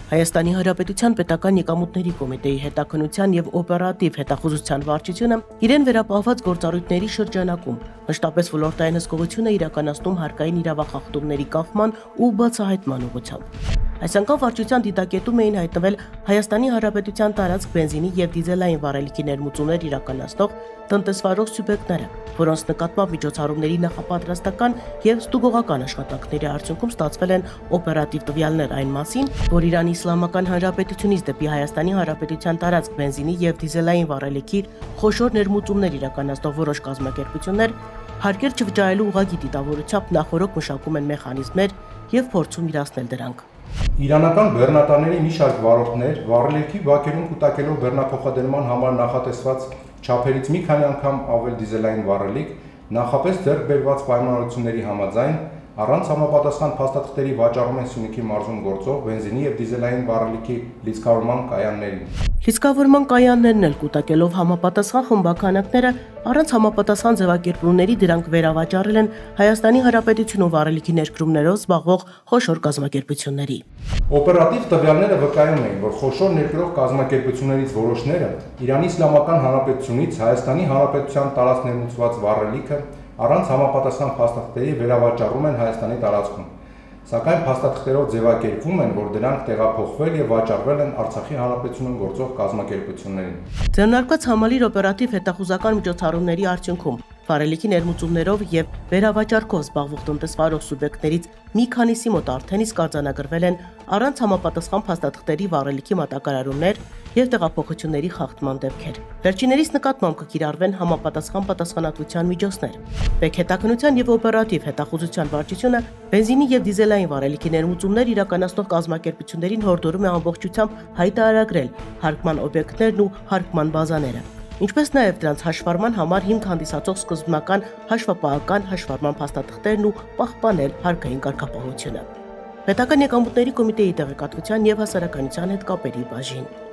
Հայաստանի Հանրապետության պետական եկամուտների կոմիտեի հետաքննության եւ օպերատիվ հետախուզության վարչությունը իրեն վերապահված գործառույթների շրջանակում մշտապես ոլորտային հսկողություն է իրականացնում հարկային իրավախախտումների կախման ու բացահայտման ուղղությամբ։ Այս անգամ վարչության դիտակետում էին հայտնվել Հայաստանի Հանրապետության տարածք բենզինի եւ դիզելային վառելիքի ներմուծումներ իրականացնող տնտեսվարող սուբյեկտները, որոնց նկատմամբ միջոցառումների նախապատրաստական եւ ստուգողական աշխատանքների արդյունքում ստացվել են օպերատիվ տվյալներ այն մասին, որ Իրանի Իսլամական Հանրապետությունից դեպի Հայաստանի Հանրապետության տարածք բենզինի եւ դիզելային վառելիքի խոշոր ներմուծումներ իրականացնող որոշ կազմակերպություններ հարկեր չվճարելու ուղղակի դիտավորությամբ նախորոք մշակում են մեխանիզմներ եւ փորձում իրացնել դրանք։ Իրանական բեռնատարների մի շարք վարորդներ վառելիքի բակերում կուտակելով բեռնափոխադրման համար նախատեսված չափերից մի քանի անգամ ավել դիզելային վառելիք նախապես ձեռք բերված պայմանավորությունների համաձայն առանց համապատասխան փաստաթղթերի վաճառում են Սյունիքի մարզում գործող բենզինի եւ դիզելային վառելիքի լիցքավորման կայաններին։ Լիցքավորման կայաններն էլ կուտակելով համապատասխան խմբականակները առանց համապատասխան ձևակերպումների դրանք վերավաճառել են Հայաստանի Հանրապետությունում վառելիքի ներկրումներով զբաղվող խոշոր կազմակերպությունների։ Օպերատիվ տվյալները վկայում էին, որ խոշոր ներկրող կազմակերպություններից որոշները Իրանի Իսլամական Հանրապետությունից Հայաստանի Հանրապետության տարածք ներմուծված վառելիքը առանց համապատասխան փաստաթղթերի վերավաճառում են Հայաստանի տարածքում, սակայն փաստաթղթերով ձևակերպվում են, որ դրանք տեղափոխվել եւ վաճառվել են Արցախի Հանրապետությունում գործող կազմակերպություններին։ Ձեռնարկված համալիր օպերատիվ հետախուզական միջոցառումների արդյունքում վառելիքի ներմուծումներով եւ վերավաճառքով զբաղվող տնտեսվարող սուբյեկտներից մի քանիսի մոտ արդեն իսկ արձանագրվել են առանց համապատասխան փաստաթղթերի վառելիքի մատակարարումներ եւ տեղափոխությունների խախտման դեպքեր։ Վերջիններիս նկատմամբ կկիրառվեն համապատասխան պատասխանատվության միջոցներ։ Պետք հետաքննության եւ օպերատիվ հետախուզության վարչությունը բենզինի եւ դիզելային վառելիքի ներմուծումներ իրականացնող կազմակերպություններին հորդորում է ամբողջությամբ հայտարարել հարկման օբյեկտներն ու հարկման բազաները, ինչպես նաև դրանց հաշվառման համար հիմք հանդիսացող սկզբնական հաշվապահական հաշվառման փաստաթղթերն ու պահպանել հարկային կարգապահությունը։ Պետական եկամուտների կոմիտեի տեղեկատվության եւ հասարակայնության հետ կապերի բաժին։